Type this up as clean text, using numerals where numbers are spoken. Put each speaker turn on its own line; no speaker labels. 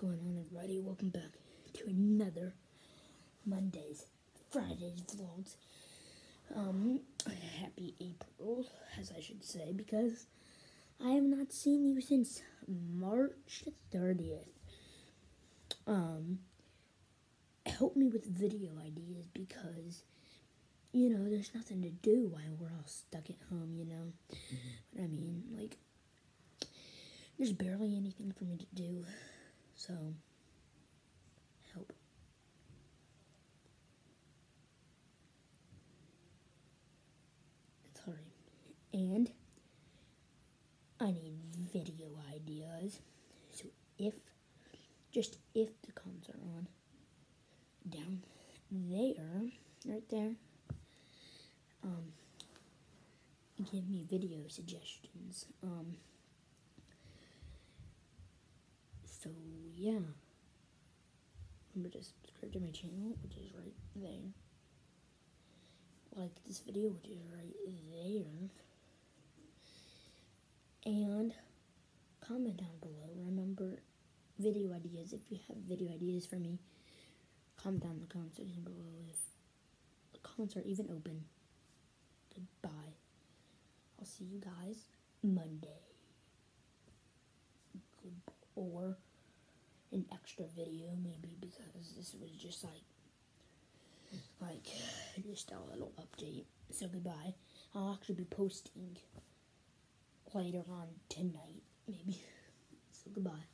going on, everybody? Welcome back to another Fridays vlogs. Happy April, as I should say, because I have not seen you since March 30th. Help me with video ideas because, there's nothing to do while we're all stuck at home, But I mean, there's barely anything for me to do, so help. Sorry. And I need video ideas. So if the comments are on, down there, right there, give me video suggestions. So yeah. Remember to subscribe to my channel, which is right there. Like this video, which is right there. And comment down below. Remember, video ideas. If you have video ideas for me, comment down in the comment section below if the comments are even open. Goodbye. I'll see you guys Monday. Or an extra video, maybe, because this was just just a little update. So goodbye. I'll actually be posting later on tonight, maybe. So goodbye.